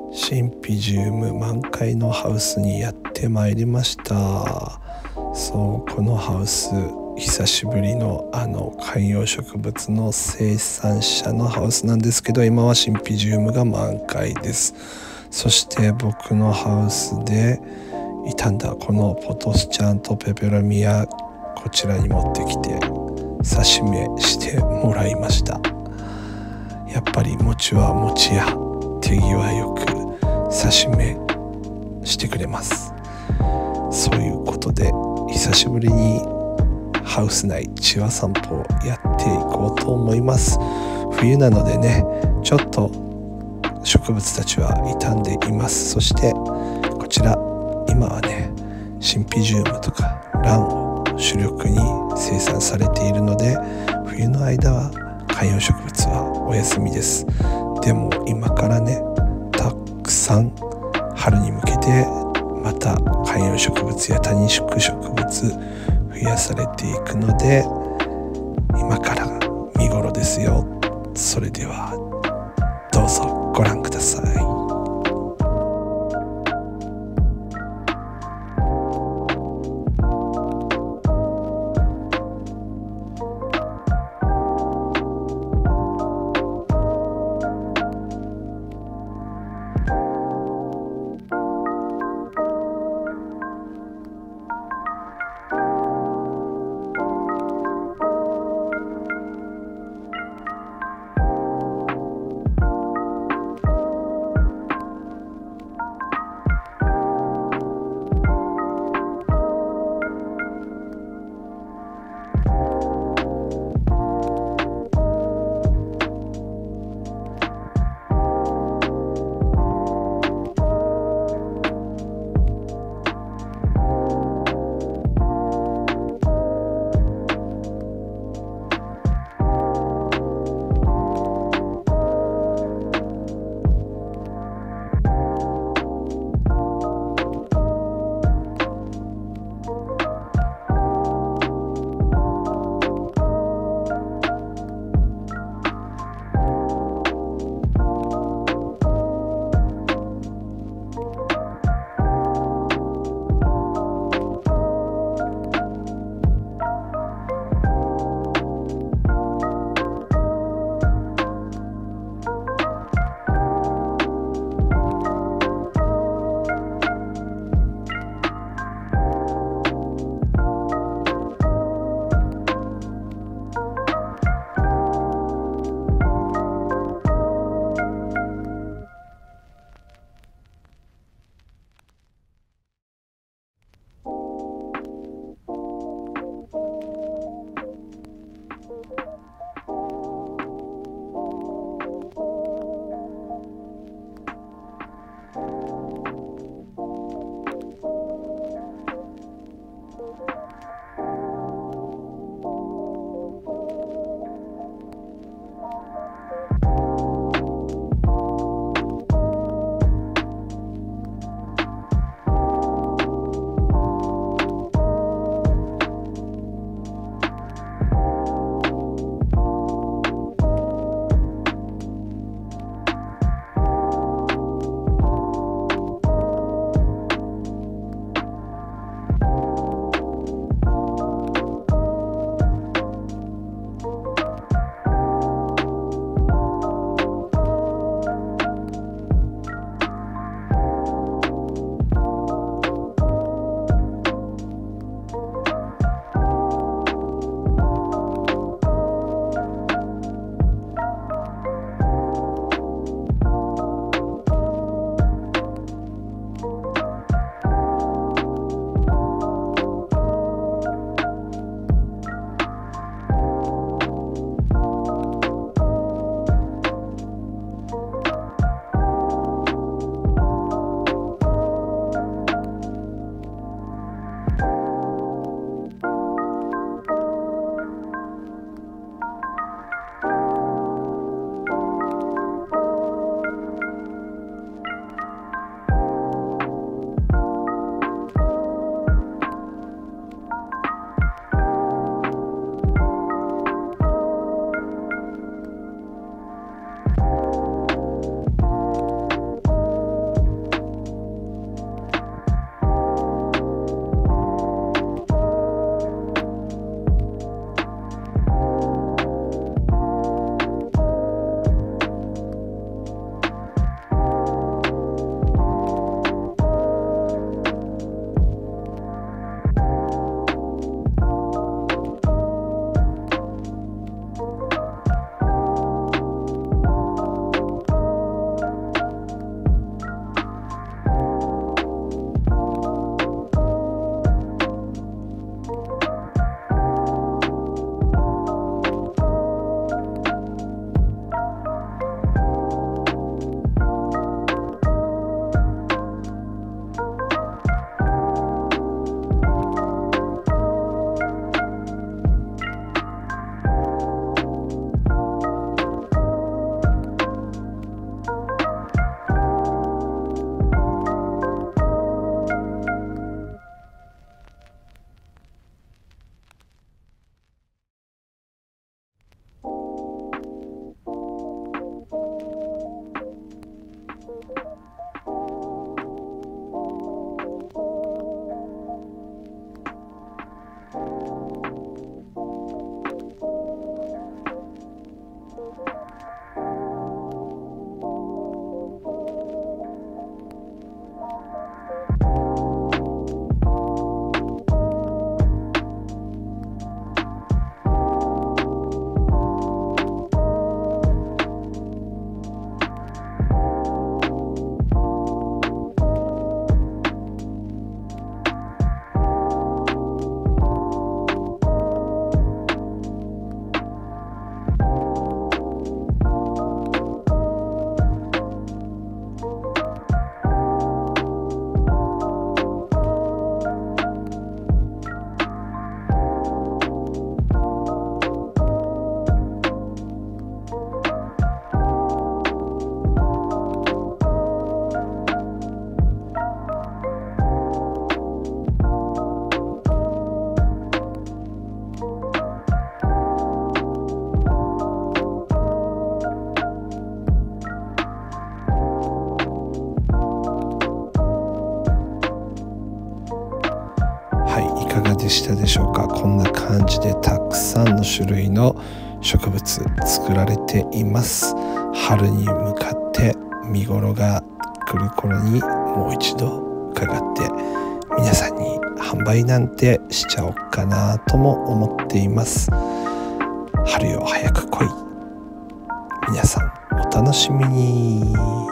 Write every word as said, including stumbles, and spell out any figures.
シンピジウム満開のハウスにやってまいりました。そうこのハウス久しぶりのあの観葉植物の生産者のハウスなんですけど、今はシンピジウムが満開です。そして僕のハウスで傷んだこのポトスチャンとペペロミア、こちらに持ってきて刺し目してもらいました。やっぱり餅は餅や手際よく刺し目してくれます。そういうことで久しぶりにハウス内チワ散歩をやっていこうと思います。冬なのでね、ちょっと植物たちは傷んでいます。そしてこちら今はね、シンピジウムとかランを主力に生産されているので、冬の間は観葉植物はお休みです。でも今からね、たくさん春に向けてまた観葉植物や多肉植物増やされていくので、今から見頃ですよ。それではどうぞご覧ください。 したでしょうか。こんな感じでたくさんの種類の植物作られています。春に向かって見頃が来る頃にもう一度伺って皆さんに販売なんてしちゃおうかなとも思っています。春よ早く来い。皆さんお楽しみに。